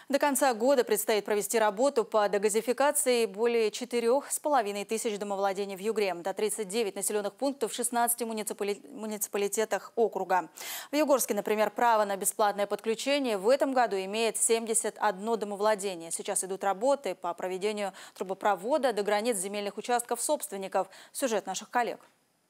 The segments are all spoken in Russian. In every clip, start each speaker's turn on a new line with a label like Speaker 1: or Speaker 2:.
Speaker 1: До конца года предстоит провести работу по дегазификации более 4,5 тысяч домовладений в Югре. До 39 населенных пунктов в 16 муниципалитетах округа. В Югорске, например, право на бесплатное подключение в этом году имеет 71 домовладение. Сейчас идут работы по проведению трубопровода до границ земельных участков собственников. Сюжет наших коллег.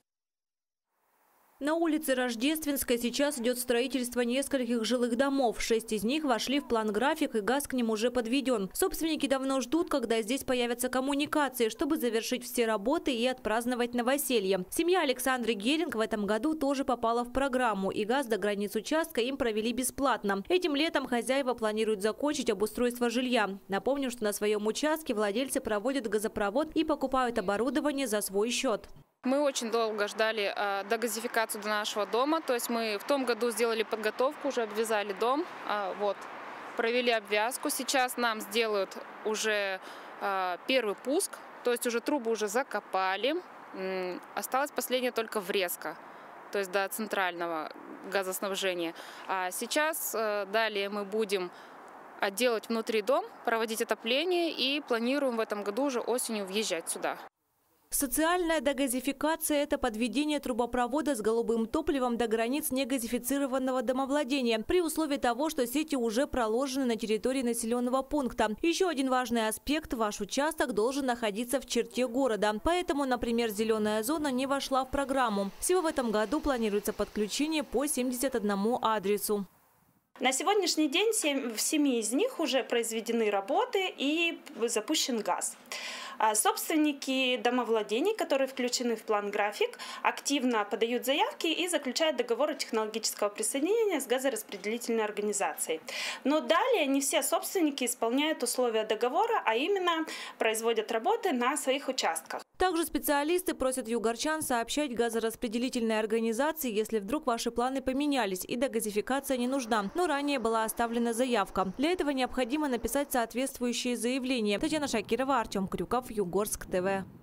Speaker 2: На улице Рождественской сейчас идет строительство нескольких жилых домов. 6 из них вошли в план-график, и газ к ним уже подведен. Собственники давно ждут, когда здесь появятся коммуникации, чтобы завершить все работы и отпраздновать новоселье. Семья Александры Геринг в этом году тоже попала в программу, и газ до границ участка им провели бесплатно. Этим летом хозяева планируют закончить обустройство жилья. Напомню, что на своем участке владельцы проводят газопровод и покупают оборудование за свой счет.
Speaker 3: Мы очень долго ждали дегазификацию до нашего дома. То есть мы в том году сделали подготовку, уже обвязали дом, провели обвязку. Сейчас нам сделают уже первый пуск, то есть уже трубы уже закопали. Осталась последняя только врезка, то есть до центрального газоснабжения. А сейчас далее мы будем отделать внутри дом, проводить отопление и планируем в этом году уже осенью въезжать сюда.
Speaker 2: Социальная дегазификация – это подведение трубопровода с голубым топливом до границ негазифицированного домовладения, при условии того, что сети уже проложены на территории населенного пункта. Еще один важный аспект – ваш участок должен находиться в черте города. Поэтому, например, зеленая зона не вошла в программу. Всего в этом году планируется подключение по 71 адресу.
Speaker 4: На сегодняшний день в 7 из них уже произведены работы и запущен газ. Собственники домовладений, которые включены в план-график, активно подают заявки и заключают договоры технологического присоединения с газораспределительной организацией. Но далее не все собственники исполняют условия договора, а именно производят работы на своих участках.
Speaker 2: Также специалисты просят югорчан сообщать газораспределительной организации, если вдруг ваши планы поменялись и дегазификация не нужна, но ранее была оставлена заявка. Для этого необходимо написать соответствующее заявление. Татьяна Шакирова, Артем Крюков, Югорск ТВ.